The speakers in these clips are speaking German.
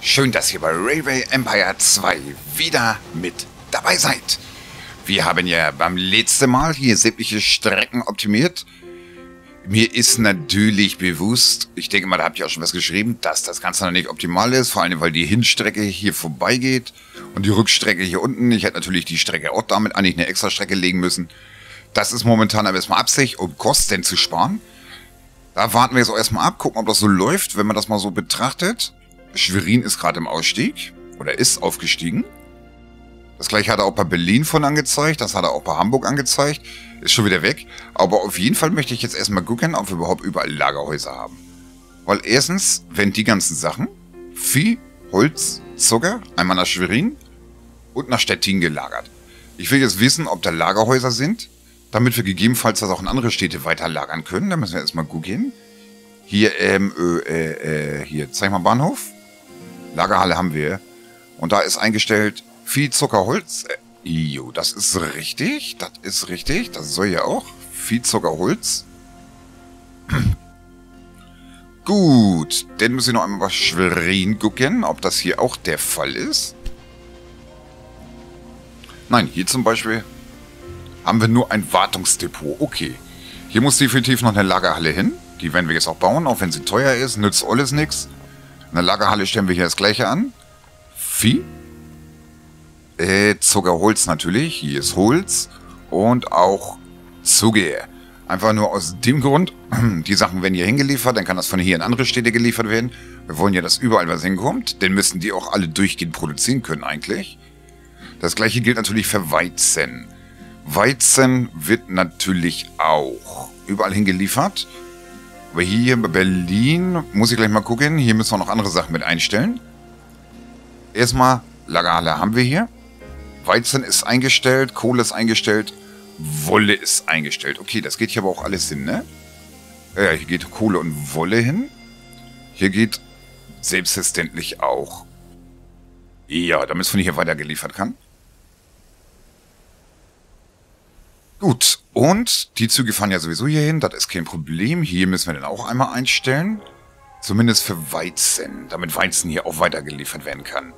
Schön, dass ihr bei Railway Empire 2 wieder mit dabei seid. Wir haben ja beim letzten Mal hier sämtliche Strecken optimiert. Mir ist natürlich bewusst, ich denke mal, da habt ihr auch schon was geschrieben, dass das Ganze noch nicht optimal ist. Vor allem, weil die Hinstrecke hier vorbeigeht und die Rückstrecke hier unten. Ich hätte natürlich die Strecke auch damit eigentlich eine extra Strecke legen müssen. Das ist momentan aber erstmal Absicht, um Kosten zu sparen. Da warten wir jetzt auch erstmal ab, gucken, ob das so läuft, wenn man das mal so betrachtet. Schwerin ist gerade im Ausstieg oder ist aufgestiegen. Das gleiche hat er auch bei Berlin von angezeigt, das hat er auch bei Hamburg angezeigt. Ist schon wieder weg. Aber auf jeden Fall möchte ich jetzt erstmal gucken, ob wir überhaupt überall Lagerhäuser haben. Weil erstens werden die ganzen Sachen, Vieh, Holz, Zucker, einmal nach Schwerin und nach Stettin gelagert. Ich will jetzt wissen, ob da Lagerhäuser sind, damit wir gegebenenfalls das auch in andere Städte weiter lagern können. Da müssen wir erstmal gucken. Hier, hier, zeig mal Bahnhof. Lagerhalle haben wir. Und da ist eingestellt Vieh, Zucker, Holz. Jo, das ist richtig. Das ist richtig. Das soll ja auch. Vieh, Zucker, Holz. Gut. Dann müssen wir noch einmal bei Schwerin gucken, ob das hier auch der Fall ist. Nein, hier zum Beispiel haben wir nur ein Wartungsdepot. Okay. Hier muss definitiv noch eine Lagerhalle hin. Die werden wir jetzt auch bauen, auch wenn sie teuer ist. Nützt alles nichts. In der Lagerhalle stellen wir hier das gleiche an. Vieh. Zucker, Holz natürlich. Hier ist Holz. Und auch Zucker. Einfach nur aus dem Grund, die Sachen werden hier hingeliefert, dann kann das von hier in andere Städte geliefert werden. Wir wollen ja, dass überall was hinkommt. Dann müssen die auch alle durchgehend produzieren können eigentlich. Das gleiche gilt natürlich für Weizen. Weizen wird natürlich auch überall hingeliefert. Aber hier bei Berlin, muss ich gleich mal gucken, hier müssen wir noch andere Sachen mit einstellen. Erstmal, Lagerhalle haben wir hier. Weizen ist eingestellt, Kohle ist eingestellt, Wolle ist eingestellt. Okay, das geht hier aber auch alles hin, ne? Ja, hier geht Kohle und Wolle hin. Hier geht selbstverständlich auch. Ja, damit es von hier weiter geliefert kann. Gut, und die Züge fahren ja sowieso hier hin, das ist kein Problem. Hier müssen wir dann auch einmal einstellen. Zumindest für Weizen, damit Weizen hier auch weitergeliefert werden kann.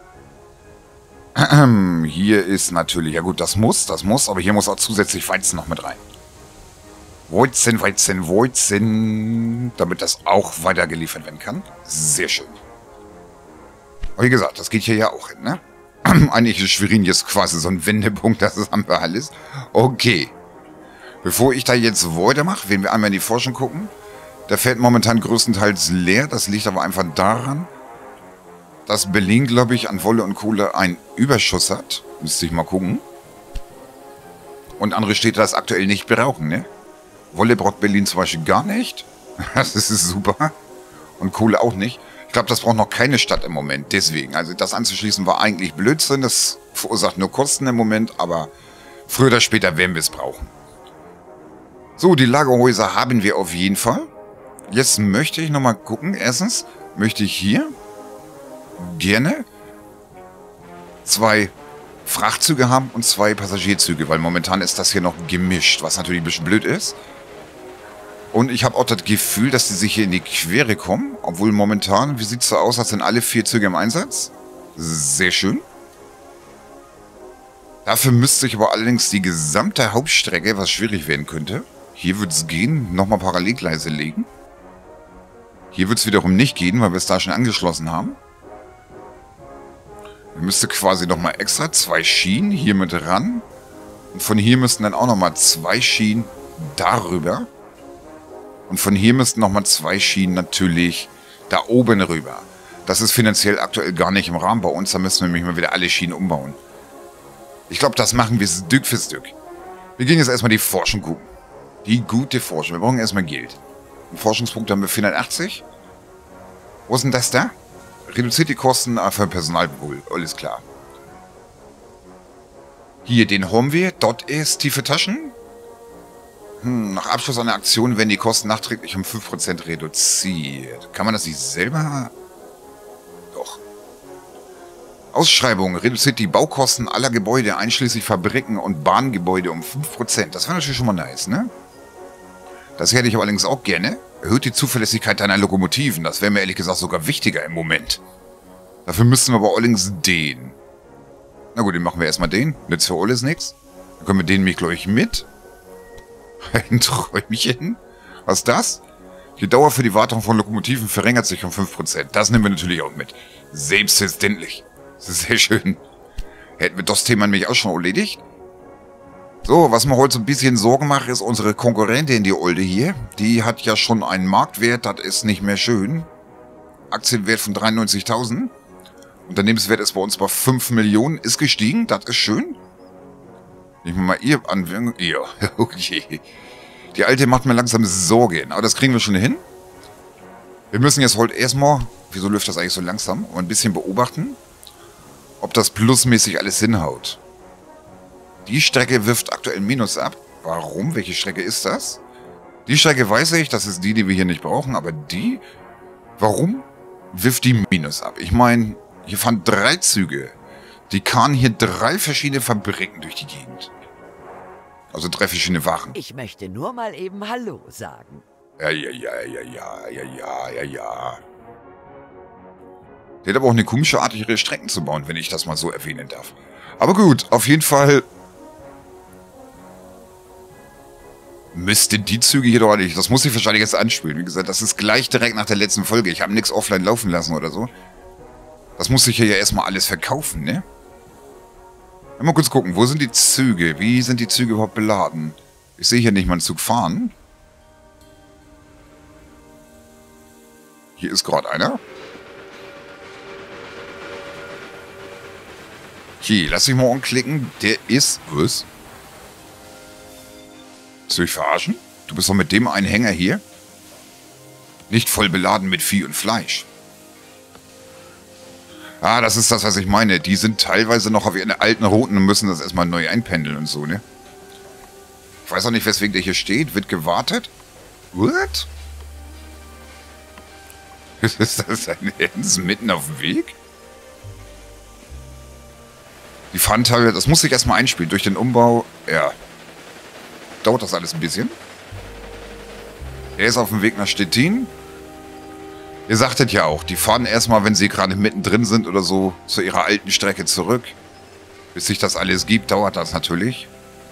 Hier ist natürlich, ja gut, das muss, aber hier muss auch zusätzlich Weizen noch mit rein. Weizen, Weizen, Weizen, damit das auch weitergeliefert werden kann. Sehr schön. Aber wie gesagt, das geht hier ja auch hin, ne? Eigentlich ist Schwerin jetzt quasi so ein Wendepunkt, das haben wir alles. Okay. Bevor ich da jetzt weitermache, werden wir einmal in die Forschung gucken. Der fällt momentan größtenteils leer. Das liegt aber einfach daran, dass Berlin, glaube ich, an Wolle und Kohle einen Überschuss hat. Müsste ich mal gucken. Und andere Städte das aktuell nicht brauchen, ne? Wolle braucht Berlin zum Beispiel gar nicht. Das ist super. Und Kohle auch nicht. Ich glaube, das braucht noch keine Stadt im Moment. Deswegen, also das anzuschließen war eigentlich Blödsinn. Das verursacht nur Kosten im Moment, aber früher oder später werden wir es brauchen. So, die Lagerhäuser haben wir auf jeden Fall. Jetzt möchte ich nochmal gucken. Erstens möchte ich hier gerne 2 Frachtzüge haben und 2 Passagierzüge, weil momentan ist das hier noch gemischt, was natürlich ein bisschen blöd ist. Und ich habe auch das Gefühl, dass die sich hier in die Quere kommen. Obwohl momentan, wie sieht es so aus, als sind alle 4 Züge im Einsatz. Sehr schön. Dafür müsste ich aber allerdings die gesamte Hauptstrecke, was schwierig werden könnte. Hier wird es gehen, nochmal Parallelgleise legen. Hier wird es wiederum nicht gehen, weil wir es da schon angeschlossen haben. Wir müssten quasi nochmal extra 2 Schienen hier mit ran. Und von hier müssten dann auch nochmal 2 Schienen darüber. Und von hier müssten nochmal 2 Schienen natürlich da oben rüber. Das ist finanziell aktuell gar nicht im Rahmen bei uns. Da müssen wir nämlich mal wieder alle Schienen umbauen. Ich glaube, das machen wir Stück für Stück. Wir gehen jetzt erstmal die Forschung gucken. Die gute Forschung. Wir brauchen erstmal Geld. Einen Forschungspunkt haben wir 480. Wo ist denn das da? Reduziert die Kosten für Personal wohl. Alles klar. Hier, den haben wir. Dort ist tiefe Taschen. Nach Abschluss einer Aktion werden die Kosten nachträglich um 5% reduziert. Kann man das nicht selber? Doch. Ausschreibung reduziert die Baukosten aller Gebäude, einschließlich Fabriken und Bahngebäude, um 5%. Das wäre natürlich schon mal nice, ne? Das hätte ich aber allerdings auch gerne. Erhöht die Zuverlässigkeit deiner Lokomotiven. Das wäre mir ehrlich gesagt sogar wichtiger im Moment. Dafür müssten wir aber allerdings den. Na gut, den machen wir erstmal den. Nützt für alles nichts. Dann können wir den nämlich, glaube ich, mit. Ein Träumchen. Was ist das? Die Dauer für die Wartung von Lokomotiven verringert sich um 5%. Das nehmen wir natürlich auch mit. Selbstverständlich. Das ist sehr schön. Hätten wir das Thema nämlich auch schon erledigt. So, was mir heute so ein bisschen Sorgen macht, ist unsere Konkurrentin, die Olde hier. Die hat ja schon einen Marktwert, das ist nicht mehr schön. Aktienwert von 93.000. Unternehmenswert ist bei uns bei 5 Millionen. Ist gestiegen, das ist schön. Nehmen wir mal ihr an. Ja, okay. Die Alte macht mir langsam Sorgen, aber das kriegen wir schon hin. Wir müssen jetzt heute erstmal, wieso läuft das eigentlich so langsam, ein bisschen beobachten, ob das plusmäßig alles hinhaut. Die Strecke wirft aktuell Minus ab. Warum? Welche Strecke ist das? Die Strecke weiß ich, das ist die, die wir hier nicht brauchen, aber die, warum wirft die Minus ab? Ich meine, hier fahren 3 Züge. Die karren hier 3 verschiedene Fabriken durch die Gegend. Also 3 verschiedene Waren. Ich möchte nur mal eben Hallo sagen. Ja. Die hat aber auch eine komische Art, ihre Strecken zu bauen, wenn ich das mal so erwähnen darf. Aber gut, auf jeden Fall müsste die Züge hier doch nicht. Das muss ich wahrscheinlich jetzt anspielen. Wie gesagt, das ist gleich direkt nach der letzten Folge. Ich habe nichts offline laufen lassen oder so. Das muss ich hier ja erstmal alles verkaufen, ne? Mal kurz gucken, wo sind die Züge? Wie sind die Züge überhaupt beladen? Ich sehe hier nicht mal einen Zug fahren. Hier ist gerade einer. Hier, lass mich mal anklicken. Der ist... Was? Willst du mich verarschen? Du bist doch mit dem einen Hänger hier? Nicht voll beladen mit Vieh und Fleisch. Ah, das ist das, was ich meine. Die sind teilweise noch auf ihren alten Routen und müssen das erstmal neu einpendeln und so, ne? Ich weiß auch nicht, weswegen der hier steht. Wird gewartet? What? Ist das dein Ernst? Mitten auf dem Weg? Die fahren teilweise... Das muss sich erstmal einspielen. Durch den Umbau... Ja. Dauert das alles ein bisschen. Er ist auf dem Weg nach Stettin. Ihr sagtet ja auch, die fahren erstmal, wenn sie gerade mittendrin sind oder so, zu ihrer alten Strecke zurück. Bis sich das alles gibt, dauert das natürlich.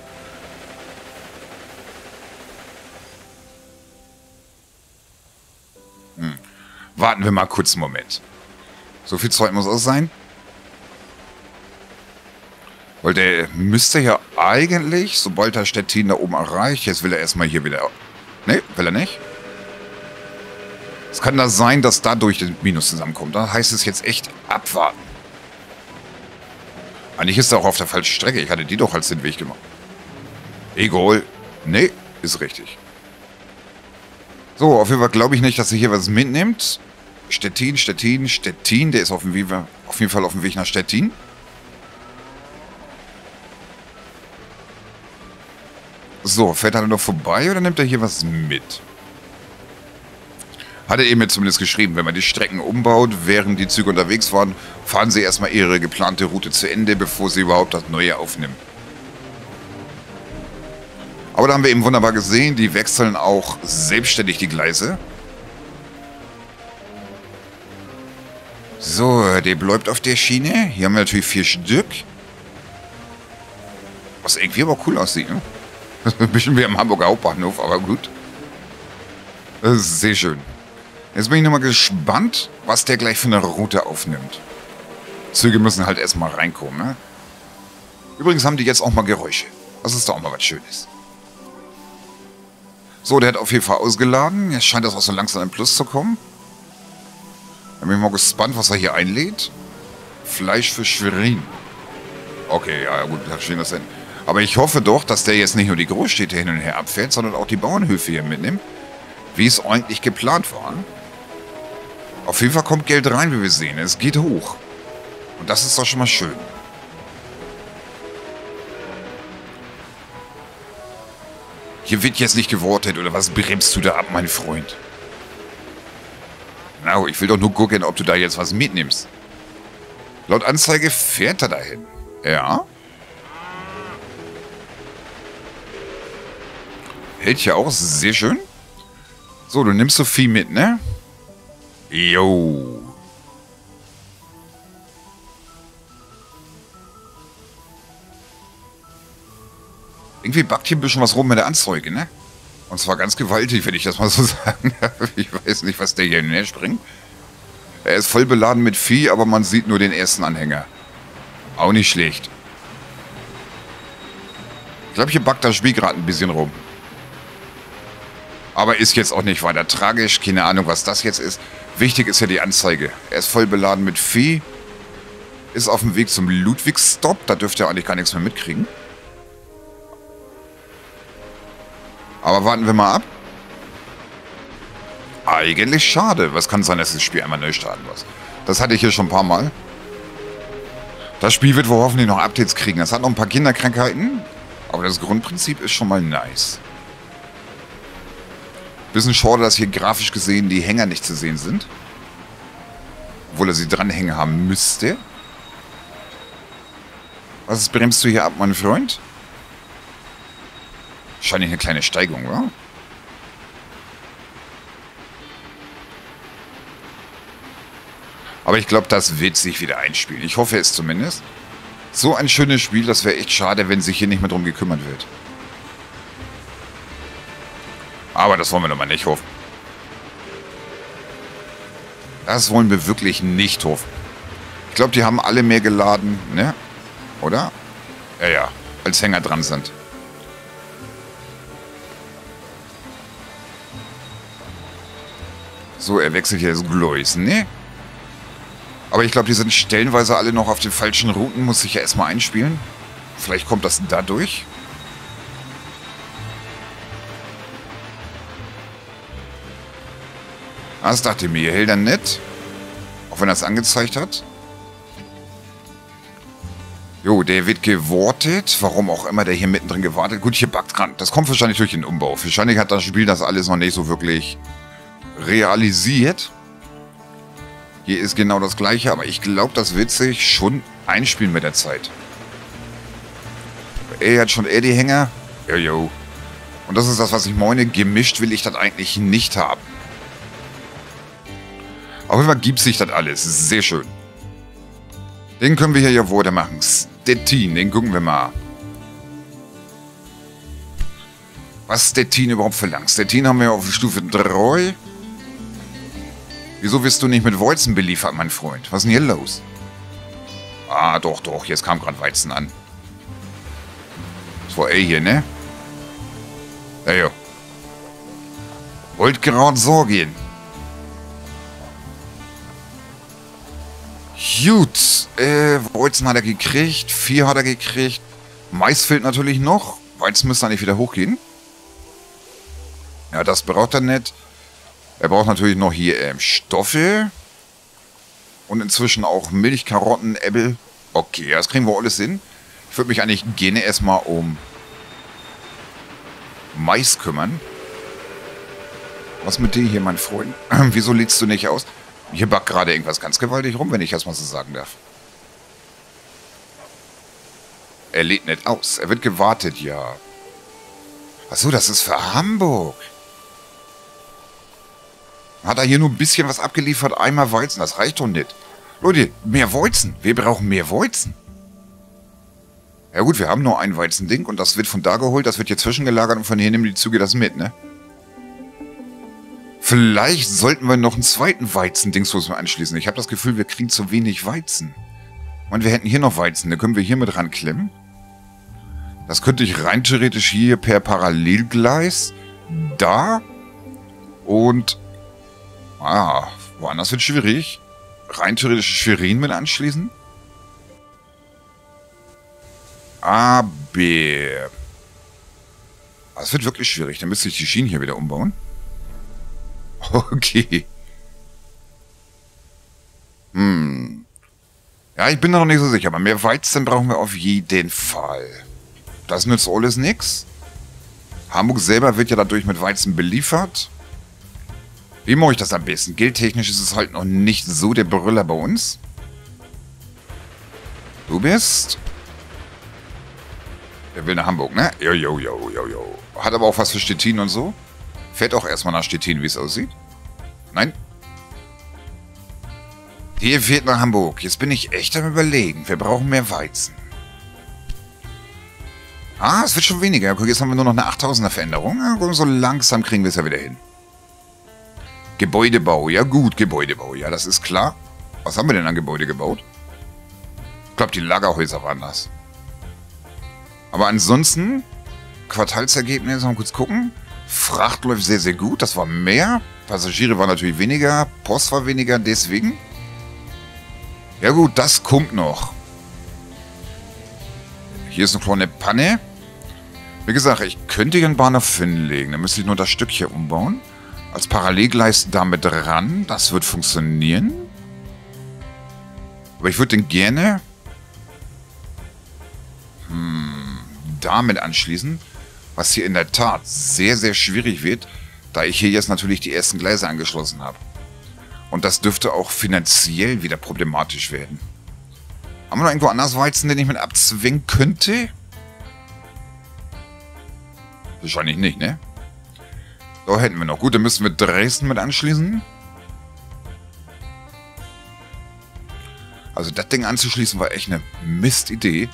Warten wir mal kurz einen Moment. So viel Zeit muss es sein. Weil der müsste ja eigentlich, sobald er Stettin da oben erreicht, jetzt will er erstmal hier wieder... Ne, will er nicht. Es kann da sein, dass dadurch das Minus zusammenkommt. Da heißt es jetzt echt abwarten. Eigentlich ist er auch auf der falschen Strecke. Ich hatte die doch als den Weg gemacht. Egal. Nee, ist richtig. So, auf jeden Fall glaube ich nicht, dass sie hier was mitnimmt. Stettin. Der ist auf jeden Fall auf dem Weg nach Stettin. So, fährt er noch vorbei oder nimmt er hier was mit? Hat er eben mir zumindest geschrieben, wenn man die Strecken umbaut, während die Züge unterwegs waren, fahren sie erstmal ihre geplante Route zu Ende, bevor sie überhaupt das Neue aufnehmen. Aber da haben wir eben wunderbar gesehen, die wechseln auch selbstständig die Gleise. So, der bleibt auf der Schiene. Hier haben wir natürlich 4 Stück. Was irgendwie aber cool aussieht, ne? Ein bisschen wie am Hamburger Hauptbahnhof, aber gut. Das ist sehr schön. Jetzt bin ich nochmal gespannt, was der gleich für eine Route aufnimmt. Züge müssen halt erstmal reinkommen, ne? Übrigens haben die jetzt auch mal Geräusche. Das ist doch auch mal was Schönes. So, der hat auf jeden Fall ausgeladen. Jetzt scheint das auch so langsam im Plus zu kommen. Dann bin ich mal gespannt, was er hier einlädt. Fleisch für Schwerin. Okay, ja gut, da stehen das hin. Aber ich hoffe doch, dass der jetzt nicht nur die Großstädte hin und her abfährt, sondern auch die Bauernhöfe hier mitnimmt. Wie es eigentlich geplant war. Auf jeden Fall kommt Geld rein, wie wir sehen. Es geht hoch. Und das ist doch schon mal schön. Hier wird jetzt nicht gewortet, oder was bremst du da ab, mein Freund? Na, ich will doch nur gucken, ob du da jetzt was mitnimmst. Laut Anzeige fährt er dahin. Ja. Hält hier auch, sehr schön. So, du nimmst so viel mit, ne? Jo. Irgendwie backt hier ein bisschen was rum mit der Anzeige, ne? Und zwar ganz gewaltig, wenn ich das mal so sagen darf. Ich weiß nicht, was der hier näher springt. Er ist voll beladen mit Vieh, aber man sieht nur den ersten Anhänger. Auch nicht schlecht. Ich glaube, hier backt das Spiel gerade ein bisschen rum. Aber ist jetzt auch nicht weiter tragisch. Keine Ahnung, was das jetzt ist. Wichtig ist ja die Anzeige. Er ist voll beladen mit Vieh. Ist auf dem Weg zum Ludwigstop. Da dürfte er eigentlich gar nichts mehr mitkriegen. Aber warten wir mal ab. Eigentlich schade. Was kann sein, dass das Spiel einmal neu starten muss? Das hatte ich hier schon ein paar Mal. Das Spiel wird wohl hoffentlich noch Updates kriegen. Das hat noch ein paar Kinderkrankheiten. Aber das Grundprinzip ist schon mal nice. Bisschen schade, dass hier grafisch gesehen die Hänger nicht zu sehen sind. Obwohl er sie dranhängen haben müsste. Was bremst du hier ab, mein Freund? Wahrscheinlich eine kleine Steigung, oder? Aber ich glaube, das wird sich wieder einspielen. Ich hoffe es zumindest. So ein schönes Spiel, das wäre echt schade, wenn sich hier nicht mehr drum gekümmert wird. Aber das wollen wir doch mal nicht hoffen. Das wollen wir wirklich nicht hoffen. Ich glaube, die haben alle mehr geladen, ne? Oder? Ja, ja, als Hänger dran sind. So, er wechselt hier das Gleis, ne? Aber ich glaube, die sind stellenweise alle noch auf den falschen Routen. Muss sich ja erstmal einspielen. Vielleicht kommt das dadurch. Das dachte ich mir. Hält er nicht. Auch wenn er es angezeigt hat. Jo, der wird gewartet. Warum auch immer der hier mittendrin gewartet. Gut, hier backt dran. Das kommt wahrscheinlich durch den Umbau. Wahrscheinlich hat das Spiel das alles noch nicht so wirklich realisiert. Hier ist genau das gleiche, aber ich glaube, das wird sich schon einspielen mit der Zeit. Er hat schon eher die Hänger. Jojo. Und das ist das, was ich meine. Gemischt will ich das eigentlich nicht haben. Auf jeden Fall gibt sich das alles. Sehr schön. Den können wir hier ja weitermachen. Stettin, den gucken wir mal. Was Stettin überhaupt verlangt. Stettin haben wir auf Stufe 3. Wieso wirst du nicht mit Weizen beliefert, mein Freund? Was ist denn hier los? Ah, doch, doch. Jetzt kam gerade Weizen an. Das war hier, ne? Ja, ja. Wollt gerade sorgen. Gut. Weizen hat er gekriegt. Vieh hat er gekriegt. Mais fehlt natürlich noch. Weizen müsste eigentlich wieder hochgehen. Ja, das braucht er nicht. Er braucht natürlich noch hier Stoffe. Und inzwischen auch Milch, Karotten, Äpfel. Okay, das kriegen wir alles hin. Ich würde mich eigentlich gerne erstmal um Mais kümmern. Was mit dir hier, mein Freund? Wieso lädst du nicht aus? Hier backt gerade irgendwas ganz gewaltig rum, wenn ich das mal so sagen darf. Er lädt nicht aus. Er wird gewartet, ja. Achso, das ist für Hamburg. Hat er hier nur ein bisschen was abgeliefert? Einmal Weizen, das reicht doch nicht. Leute, mehr Weizen. Wir brauchen mehr Weizen. Ja gut, wir haben nur ein Weizending und das wird von da geholt. Das wird hier zwischengelagert und von hier nehmen die Züge das mit, ne? Vielleicht sollten wir noch einen zweiten Weizendingsbus anschließen. Ich habe das Gefühl, wir kriegen zu wenig Weizen. Ich meine, wir hätten hier noch Weizen. Da können wir hier mit ranklemmen. Das könnte ich rein theoretisch hier per Parallelgleis da und woanders wird schwierig. Rein theoretisch Schwerin mit anschließen. Aber es wird wirklich schwierig. Dann müsste ich die Schienen hier wieder umbauen. Okay. Ja, ich bin da noch nicht so sicher. Aber mehr Weizen brauchen wir auf jeden Fall. Das nützt alles nichts. Hamburg selber wird ja dadurch mit Weizen beliefert. Wie mache ich das am besten? Geldtechnisch ist es halt noch nicht so der Brüller bei uns. Du bist... Der will nach Hamburg, ne? Jo. Hat aber auch was für Stettin und so. Fährt auch erstmal nach Stettin, wie es aussieht. Nein. Hier fährt nach Hamburg. Jetzt bin ich echt am Überlegen. Wir brauchen mehr Weizen. Ah, es wird schon weniger. Guck, jetzt haben wir nur noch eine 8000er Veränderung. Ja, guck, so langsam kriegen wir es ja wieder hin. Gebäudebau. Ja gut, Gebäudebau. Ja, das ist klar. Was haben wir denn an Gebäude gebaut? Ich glaube, die Lagerhäuser waren das. Aber ansonsten, Quartalsergebnis, mal kurz gucken. Fracht läuft sehr, sehr gut. Das war mehr. Passagiere waren natürlich weniger. Post war weniger, deswegen. Ja gut, das kommt noch. Hier ist eine kleine Panne. Wie gesagt, ich könnte hier einen Bahnhof hinlegen. Dann müsste ich nur das Stück hier umbauen. Als Parallelgleis damit dran. Das wird funktionieren. Aber ich würde den gerne damit anschließen. Was hier in der Tat sehr, sehr schwierig wird, da ich hier jetzt natürlich die ersten Gleise angeschlossen habe. Und das dürfte auch finanziell wieder problematisch werden. Haben wir noch irgendwo anders Weizen, den ich mit abzwingen könnte? Wahrscheinlich nicht, ne? So, hätten wir noch. Gut, dann müssen wir Dresden mit anschließen. Also das Ding anzuschließen war echt eine Mistidee.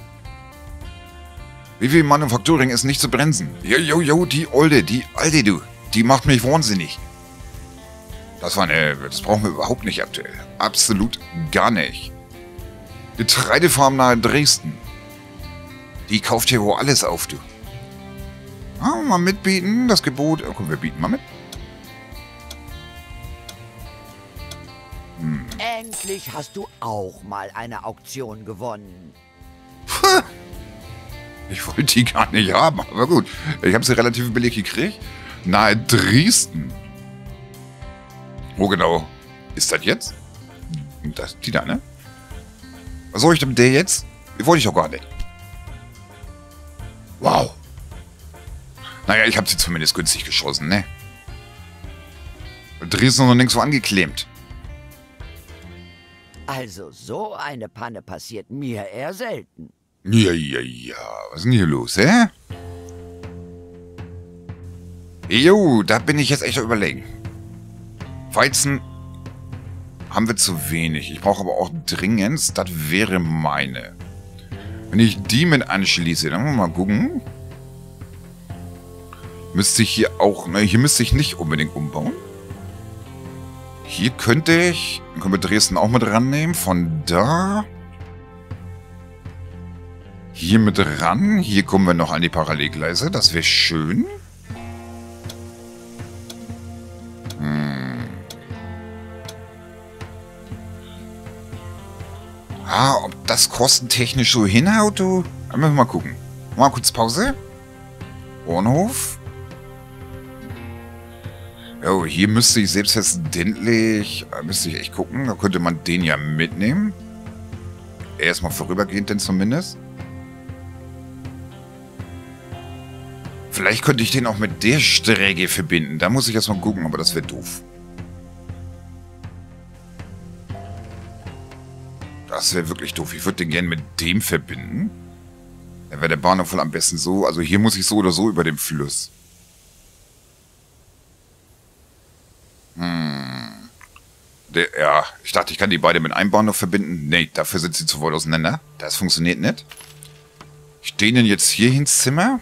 Wie viel Manufacturing ist nicht zu bremsen? Jo, die alte, du. Die macht mich wahnsinnig. Das brauchen wir überhaupt nicht aktuell. Absolut gar nicht. Getreidefarm nahe Dresden. Die kauft hier wohl alles auf, du. Ah, mal mitbieten, das Gebot. Oh, komm, wir bieten mal mit. Endlich hast du auch mal eine Auktion gewonnen. Ich wollte die gar nicht haben, aber gut. Ich habe sie relativ billig gekriegt. Nahe Dresden. Wo genau ist das jetzt? Die da, ne? Was soll ich denn mit der jetzt? Die wollte ich doch gar nicht. Wow. Naja, ich habe sie zumindest günstig geschossen, ne? Dresden noch nirgendwo angeklemmt. Also so eine Panne passiert mir eher selten. Ja. Was ist denn hier los, hä? Jo, da bin ich jetzt echt überlegen. Weizen haben wir zu wenig. Ich brauche aber auch dringend, das wäre meine. Wenn ich die mit anschließe, dann mal gucken. Müsste ich hier auch, ne, hier müsste ich nicht unbedingt umbauen. Hier könnte ich, dann können wir Dresden auch mit rannehmen, von da. Hier mit ran, hier kommen wir noch an die Parallelgleise, das wäre schön. Ob das kostentechnisch so hinhaut, du? Dann müssen wir mal gucken. Mal kurz Pause. Bahnhof. Jo, hier müsste ich selbstverständlich, müsste ich echt gucken. Da könnte man den ja mitnehmen. Erstmal vorübergehend denn zumindest. Vielleicht könnte ich den auch mit der Strecke verbinden. Da muss ich erstmal gucken, aber das wäre doof. Das wäre wirklich doof. Ich würde den gerne mit dem verbinden. Dann wäre der Bahnhof wohl am besten so. Also hier muss ich so oder so über den Fluss. Ja, ich dachte, ich kann die beide mit einem Bahnhof verbinden. Nee, dafür sind sie zu weit auseinander. Das funktioniert nicht. Ich stehe den jetzt hier ins Zimmer.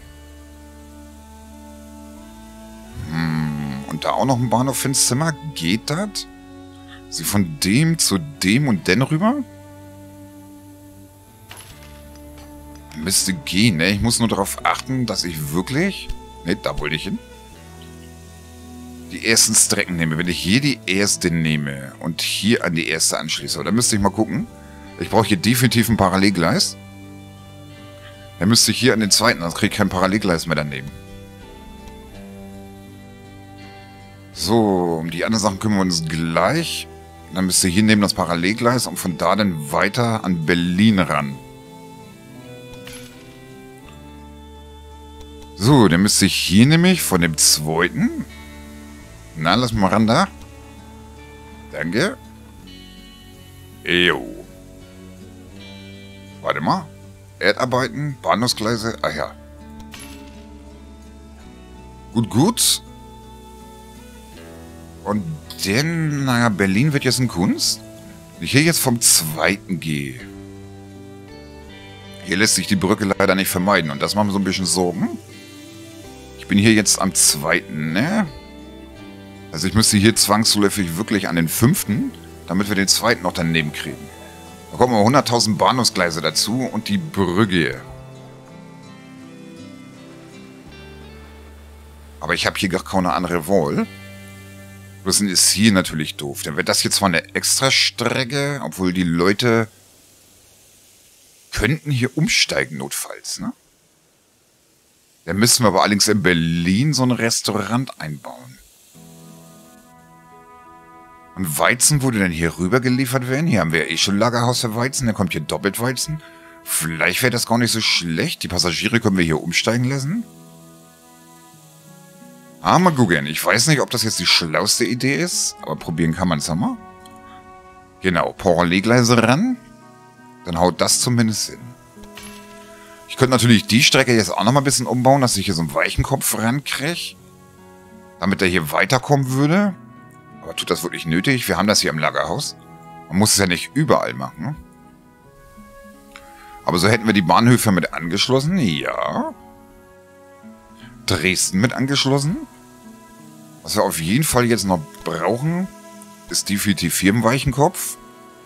Und da auch noch ein Bahnhof ins Zimmer. Geht das? Sie von dem zu dem und den rüber? Müsste gehen, ne? Ich muss nur darauf achten, dass ich wirklich... Ne, da wollte ich hin. Die ersten Strecken nehme. Wenn ich hier die erste nehme und hier an die erste anschließe, dann müsste ich mal gucken. Ich brauche hier definitiv ein Parallelgleis. Dann müsste ich hier an den zweiten, sonst kriege ich kein Parallelgleis mehr daneben. So, um die anderen Sachen kümmern wir uns gleich. Dann müsste ich hier neben das Parallelgleis und von da dann weiter an Berlin ran. So, dann müsste ich hier nämlich von dem zweiten... Na, lass mal ran da. Danke. Jo. Warte mal. Erdarbeiten, Bahnhofsgleise. Ah ja. Gut. Und dann, naja, Berlin wird jetzt eine Kunst. Wenn ich hier jetzt vom zweiten gehe. Hier lässt sich die Brücke leider nicht vermeiden und das macht mir so ein bisschen Sorgen. Ich bin hier jetzt am 2., ne? Also ich müsste hier zwangsläufig wirklich an den 5., damit wir den 2. noch daneben kriegen. Da kommen wir 100.000 Bahnhofsgleise dazu und die Brücke. Aber ich habe hier gar keine andere Wahl. Das ist hier natürlich doof. Dann wird das jetzt zwar eine Extrastrecke, obwohl die Leute könnten hier umsteigen notfalls, ne? Dann müssen wir aber allerdings in Berlin so ein Restaurant einbauen. Und Weizen würde dann hier rüber geliefert werden. Hier haben wir eh schon Lagerhaus für Weizen. Dann kommt hier doppelt Weizen. Vielleicht wäre das gar nicht so schlecht. Die Passagiere können wir hier umsteigen lassen. Ah, mal gucken. Ich weiß nicht, ob das jetzt die schlauste Idee ist. Aber probieren kann man es ja mal. Genau, Parallelgleise ran. Dann haut das zumindest hin. Ich könnte natürlich die Strecke jetzt auch noch mal ein bisschen umbauen, dass ich hier so einen Weichenkopf rankriege. Damit er hier weiterkommen würde. Aber tut das wirklich nötig? Wir haben das hier im Lagerhaus. Man muss es ja nicht überall machen. Ne? Aber so hätten wir die Bahnhöfe mit angeschlossen. Ja. Dresden mit angeschlossen. Was wir auf jeden Fall jetzt noch brauchen, ist definitiv hier ein Weichenkopf.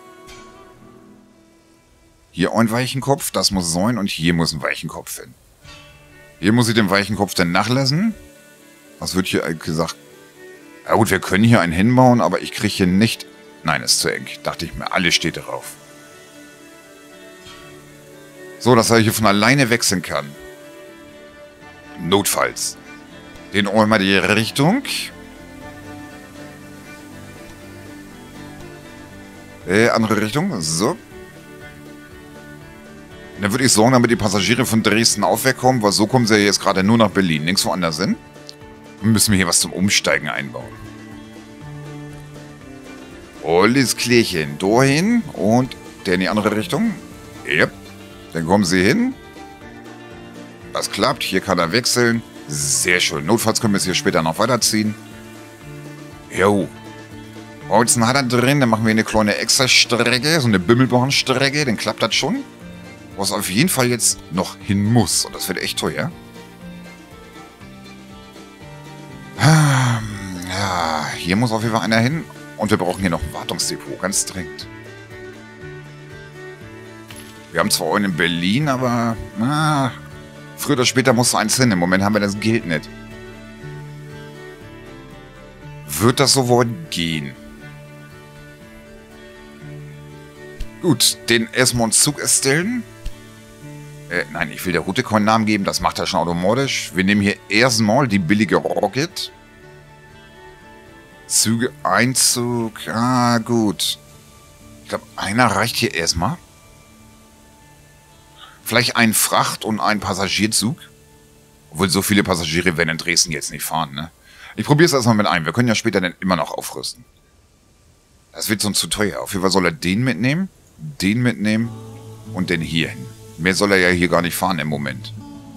Hier ein Weichenkopf, das muss sein und hier muss ein Weichenkopf hin. Hier muss ich den Weichenkopf dann nachlassen. Was wird hier gesagt? Ja gut, wir können hier einen hinbauen, aber ich kriege hier nicht... Nein, ist zu eng. Dachte ich mir, alles steht drauf. So, dass er hier von alleine wechseln kann. Notfalls. Den holen wir die Richtung. Andere Richtung. So. Dann würde ich sorgen, damit die Passagiere von Dresden auch wegkommen, weil so kommen sie ja jetzt gerade nur nach Berlin, nirgends woanders hin. Dann müssen wir hier was zum Umsteigen einbauen. Alles klärchen. Dahin und der in die andere Richtung. Yep. Dann kommen sie hin. Das klappt. Hier kann er wechseln. Sehr schön. Notfalls können wir es hier später noch weiterziehen. Jo. Holzen hat er drin. Dann machen wir eine kleine Extra-Strecke. So eine Bimmelbahnstrecke. Dann klappt das schon. Wo es auf jeden Fall jetzt noch hin muss. Und das wird echt teuer. Ja, hier muss auf jeden Fall einer hin. Und wir brauchen hier noch ein Wartungsdepot. Ganz dringend. Wir haben zwar einen in Berlin, aber... früher oder später muss eins hin. Im Moment haben wir das Geld nicht. Wird das so wohl gehen? Gut, den erstmal einen Zug erstellen. Nein, ich will der Route keinen Namen geben. Das macht er schon automatisch. Wir nehmen hier erstmal die billige Rocket. Züge, Einzug. Ah, gut. Ich glaube, einer reicht hier erstmal. Vielleicht ein Fracht- und ein Passagierzug. Obwohl so viele Passagiere werden in Dresden jetzt nicht fahren, ne? Ich probiere es erstmal mit einem. Wir können ja später dann immer noch aufrüsten. Das wird sonst zu teuer. Auf jeden Fall soll er den mitnehmen und den hier hin. Mehr soll er ja hier gar nicht fahren im Moment.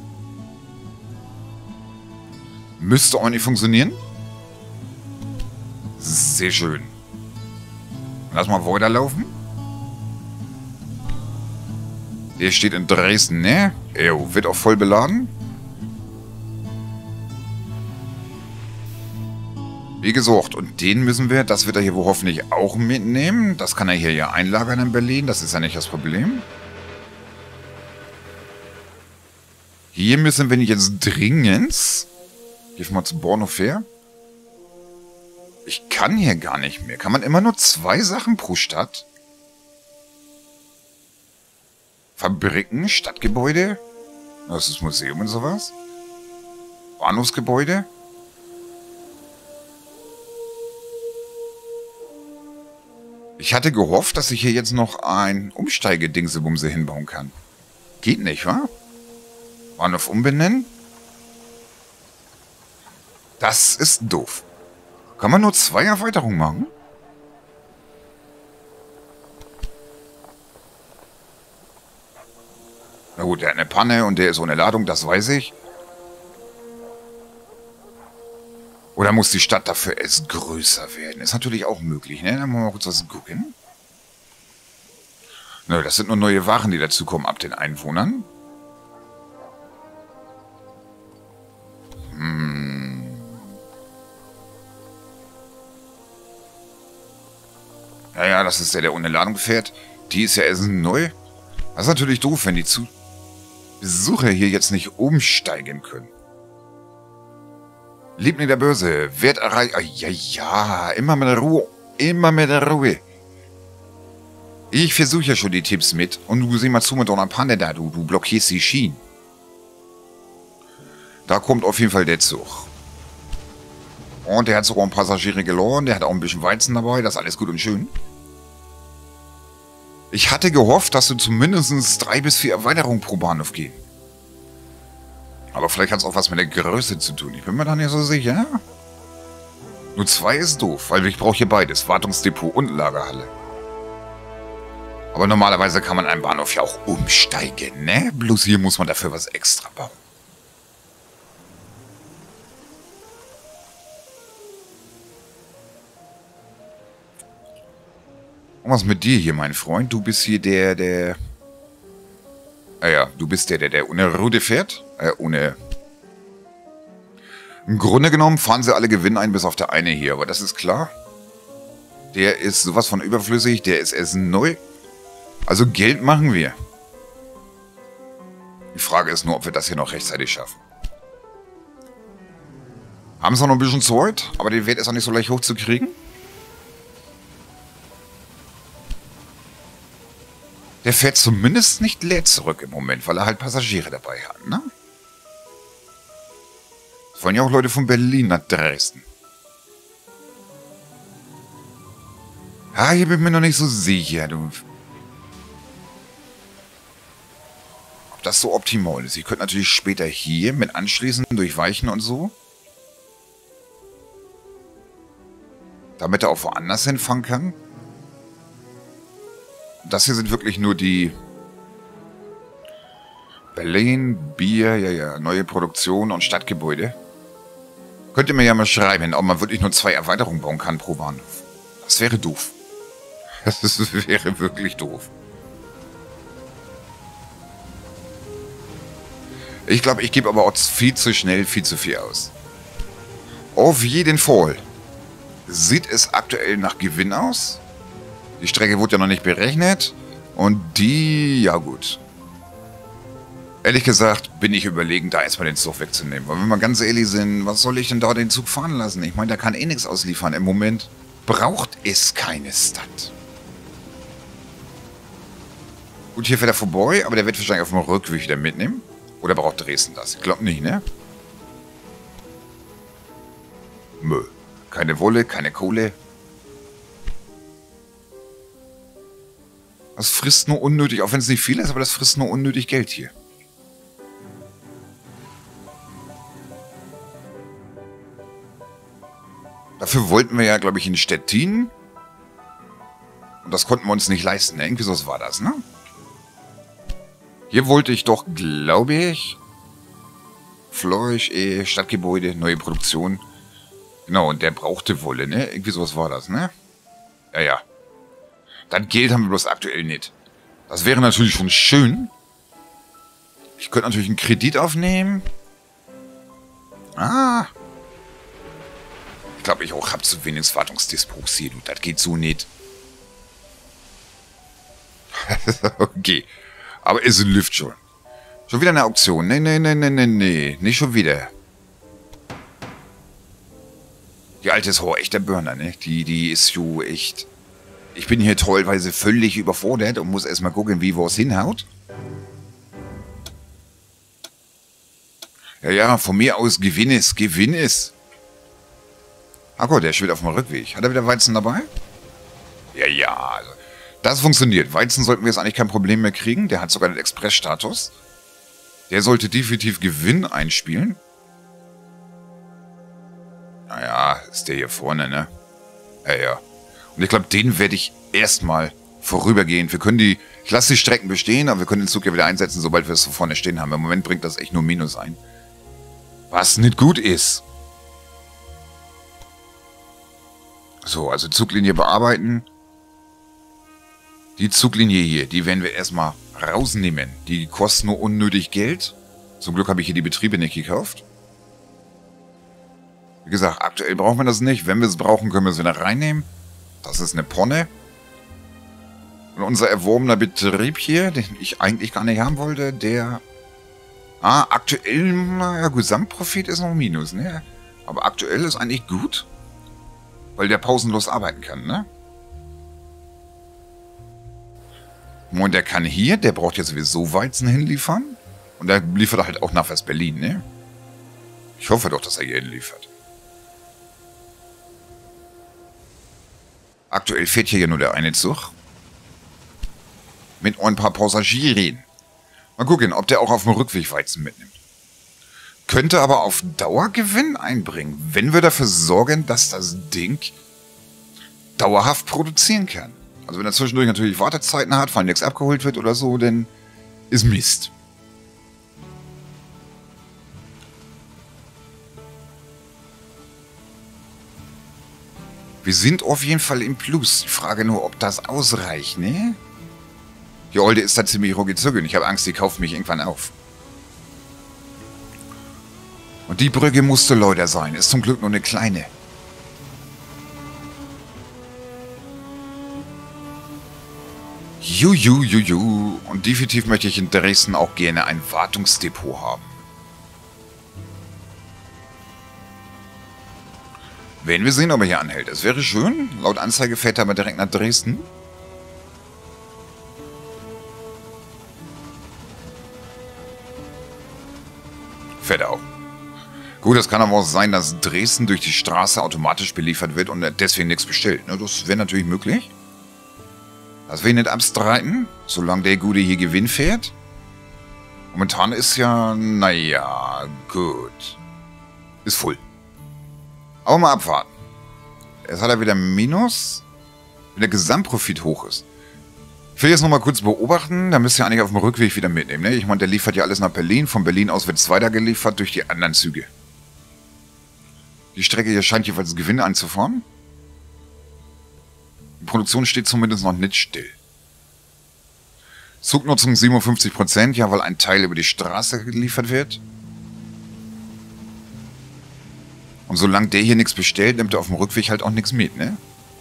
Müsste auch nicht funktionieren. Sehr schön. Lass mal weiterlaufen. Der steht in Dresden, ne? Jo, wird auch voll beladen. Wie gesagt, und den müssen wir, das wird er hier wohl hoffentlich auch mitnehmen. Das kann er hier ja einlagern in Berlin, das ist ja nicht das Problem. Hier müssen wir jetzt dringend... Gehen wir mal zum Bahnhof her. Ich kann hier gar nicht mehr. Kann man immer nur 2 Sachen pro Stadt? Fabriken, Stadtgebäude. Das ist Museum und sowas. Bahnhofsgebäude. Ich hatte gehofft, dass ich hier jetzt noch ein Umsteigedingsebumse hinbauen kann. Geht nicht, wa? Bahnhof umbenennen. Das ist doof. Kann man nur 2 Erweiterungen machen? Na gut, der hat eine Panne und der ist ohne Ladung, das weiß ich. Oder muss die Stadt dafür erst größer werden? Ist natürlich auch möglich, ne? Dann wollen wir mal kurz was gucken. Nö, das sind nur neue Waren, die dazukommen ab den Einwohnern. Ja, das ist der ohne Ladung fährt. Die ist ja erst neu. Das ist natürlich doof, wenn die Besucher hier jetzt nicht umsteigen können. Liebling der Börse, Wert erreicht... Ja, immer mit der Ruhe. Immer mit der Ruhe. Ich versuche ja schon die Tipps mit. Und du sieh mal zu mit deiner Panne da, du blockierst die Schienen. Da kommt auf jeden Fall der Zug. Und der hat sogar ein Passagiere geladen. Der hat auch ein bisschen Weizen dabei. Das ist alles gut und schön. Ich hatte gehofft, dass du zumindest 3 bis 4 Erweiterungen pro Bahnhof gehen. Aber vielleicht hat es auch was mit der Größe zu tun. Ich bin mir da nicht so sicher. Nur 2 ist doof, weil ich brauche hier beides. Wartungsdepot und Lagerhalle. Aber normalerweise kann man einen Bahnhof ja auch umsteigen, ne? Bloß hier muss man dafür was extra bauen. Und was mit dir hier, mein Freund? Du bist hier der... ja, du bist der ohne Route fährt. Ohne... Im Grunde genommen fahren sie alle Gewinn ein, bis auf der eine hier. Aber das ist klar. Der ist sowas von überflüssig. Der ist erst neu. Also Geld machen wir. Die Frage ist nur, ob wir das hier noch rechtzeitig schaffen. Haben sie noch ein bisschen Zeit, aber den Wert ist auch nicht so leicht hochzukriegen. Der fährt zumindest nicht leer zurück im Moment, weil er halt Passagiere dabei hat, ne? Das wollen ja auch Leute von Berlin nach Dresden. Ja, hier bin ich mir noch nicht so sicher, du. Ob das so optimal ist. Ich könnte natürlich später hier mit anschließen, durchweichen und so. Damit er auch woanders hinfahren kann. Das hier sind wirklich nur die Berlin, Bier, ja, neue Produktion und Stadtgebäude. Könnt ihr mir ja mal schreiben, ob man wirklich nur 2 Erweiterungen bauen kann pro Bahnhof. Das wäre doof. Das wäre wirklich doof. Ich glaube, ich gebe aber auch viel zu schnell viel zu viel aus. Auf jeden Fall sieht es aktuell nach Gewinn aus. Die Strecke wurde ja noch nicht berechnet. Und die, ja gut. Ehrlich gesagt bin ich überlegen, da erstmal den Zug wegzunehmen. Weil wenn wir ganz ehrlich sind, was soll ich denn da den Zug fahren lassen? Ich meine, da kann eh nichts ausliefern. Im Moment braucht es keine Stadt. Gut, hier fährt er vorbei, aber der wird wahrscheinlich auf dem Rückweg wieder mitnehmen. Oder braucht Dresden das? Ich glaube nicht, ne? Mö. Keine Wolle, keine Kohle. Das frisst nur unnötig, auch wenn es nicht viel ist, aber das frisst nur unnötig Geld hier. Dafür wollten wir ja, glaube ich, in Stettin. Und das konnten wir uns nicht leisten, ne? Irgendwie so war das, ne? Hier wollte ich doch, glaube ich, Fleisch, Stadtgebäude, neue Produktion. Genau, und der brauchte Wolle, ne? Irgendwie sowas war das, ne? Ja. Das Geld haben wir bloß aktuell nicht. Das wäre natürlich schon schön. Ich könnte natürlich einen Kredit aufnehmen. Ah. Ich glaube, ich auch habe zu wenig Wartungsdispots hier, du. Das geht so nicht. Okay. Aber es läuft schon. Schon wieder eine Auktion. Nee. Nicht schon wieder. Die alte ist auch echt der Burner, ne? Die ist jo echt... Ich bin hier teilweise völlig überfordert und muss erstmal gucken, wie was hinhaut. Ja, von mir aus Gewinn ist. Ach Gott, der ist wieder auf dem Rückweg. Hat er wieder Weizen dabei? Ja, also, das funktioniert. Weizen sollten wir jetzt eigentlich kein Problem mehr kriegen. Der hat sogar den Express-Status. Der sollte definitiv Gewinn einspielen. Naja, ist der hier vorne, ne? Ja. Und ich glaube, den werde ich erstmal vorübergehen. Ich lasse die Strecken bestehen, aber wir können den Zug ja wieder einsetzen, sobald wir es so vorne stehen haben. Im Moment bringt das echt nur Minus ein. Was nicht gut ist. So, also Zuglinie bearbeiten. Die Zuglinie hier, die werden wir erstmal rausnehmen. Die kosten nur unnötig Geld. Zum Glück habe ich hier die Betriebe nicht gekauft. Wie gesagt, aktuell brauchen wir das nicht. Wenn wir es brauchen, können wir es wieder reinnehmen. Das ist eine Ponne. Und unser erworbener Betrieb hier, den ich eigentlich gar nicht haben wollte, der... aktuell, naja, Gesamtprofit ist noch Minus, ne? Aber aktuell ist eigentlich gut. Weil der pausenlos arbeiten kann, ne? Und der kann hier, der braucht jetzt sowieso Weizen hinliefern. Und der liefert halt auch nach West-Berlin, ne? Ich hoffe doch, dass er hier hinliefert. Aktuell fährt hier ja nur der eine Zug. Mit ein paar Passagieren. Mal gucken, ob der auch auf dem Rückweg Weizen mitnimmt. Könnte aber auf Dauer Gewinn einbringen, wenn wir dafür sorgen, dass das Ding dauerhaft produzieren kann. Also wenn er zwischendurch natürlich Wartezeiten hat, weil nichts abgeholt wird oder so, dann ist Mist. Wir sind auf jeden Fall im Plus. Die Frage nur, ob das ausreicht, ne? Die Olde ist da ziemlich rucki-zucki und ich habe Angst, die kauft mich irgendwann auf. Und die Brücke musste Leute sein. Ist zum Glück nur eine kleine. Juju. Und definitiv möchte ich in Dresden auch gerne ein Wartungsdepot haben. Werden wir sehen, ob er hier anhält. Es wäre schön. Laut Anzeige fährt er aber direkt nach Dresden. Fährt er auch. Gut, es kann aber auch sein, dass Dresden durch die Straße automatisch beliefert wird und er deswegen nichts bestellt. Das wäre natürlich möglich. Das will ich nicht abstreiten, solange der Gute hier Gewinn fährt. Momentan ist ja, naja, gut. Ist voll. Aber mal abwarten. Jetzt hat er wieder Minus, wenn der Gesamtprofit hoch ist. Ich will jetzt nochmal kurz beobachten, da müsst ihr eigentlich auf dem Rückweg wieder mitnehmen. Ne? Ich meine, der liefert ja alles nach Berlin. Von Berlin aus wird es weitergeliefert durch die anderen Züge. Die Strecke hier scheint jeweils Gewinn einzufahren. Die Produktion steht zumindest noch nicht still. Zugnutzung 57%, ja, weil ein Teil über die Straße geliefert wird. Und solange der hier nichts bestellt, nimmt er auf dem Rückweg halt auch nichts mit, ne?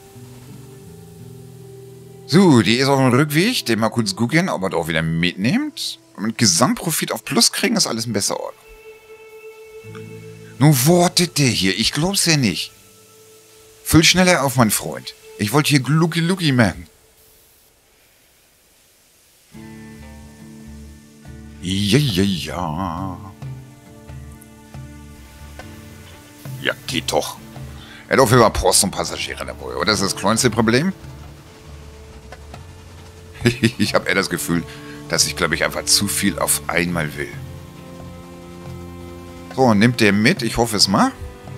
So, die ist auf dem Rückweg. Den mal kurz gucken, ob er da auch wieder mitnimmt. Und mit Gesamtprofit auf Plus kriegen ist alles ein besser Ort. Nun wartet der hier. Ich glaub's ja nicht. Füll schneller auf, mein Freund. Ich wollte hier Glucki-Lucki machen. Ja. Ja, geht doch. Er hat auf jeden Fall Post und Passagiere dabei. Oder ist das kleinste Problem? Ich habe eher das Gefühl, dass ich, glaube ich, einfach zu viel auf einmal will. So, nimmt der mit? Ich hoffe es mal.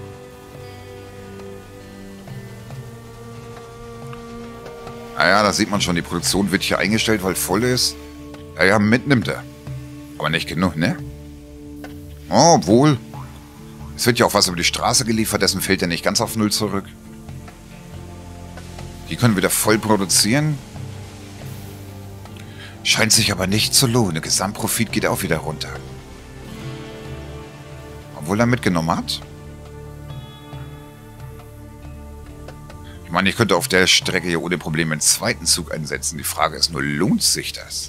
Naja, da sieht man schon, die Produktion wird hier eingestellt, weil voll ist. Ja, mitnimmt er. Aber nicht genug, ne? Oh, obwohl. Es wird ja auch was über die Straße geliefert, dessen fällt er nicht ganz auf Null zurück. Die können wieder voll produzieren. Scheint sich aber nicht zu lohnen. Der Gesamtprofit geht auch wieder runter. Obwohl er mitgenommen hat. Ich meine, ich könnte auf der Strecke hier ohne Probleme einen zweiten Zug einsetzen. Die Frage ist nur, lohnt sich das?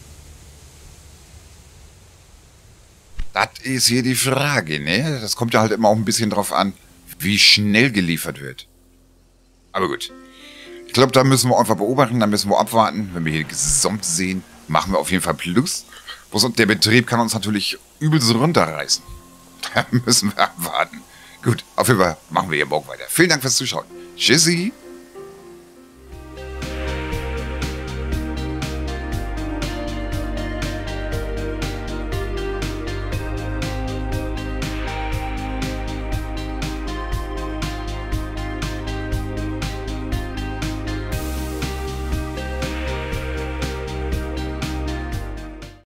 Das ist hier die Frage, ne? Das kommt ja halt immer auch ein bisschen drauf an, wie schnell geliefert wird. Aber gut. Ich glaube, da müssen wir einfach beobachten, da müssen wir abwarten. Wenn wir hier gesamt sehen, machen wir auf jeden Fall Plus. Und der Betrieb kann uns natürlich übelst runterreißen. Da müssen wir abwarten. Gut, auf jeden Fall machen wir hier morgen weiter. Vielen Dank fürs Zuschauen. Tschüssi!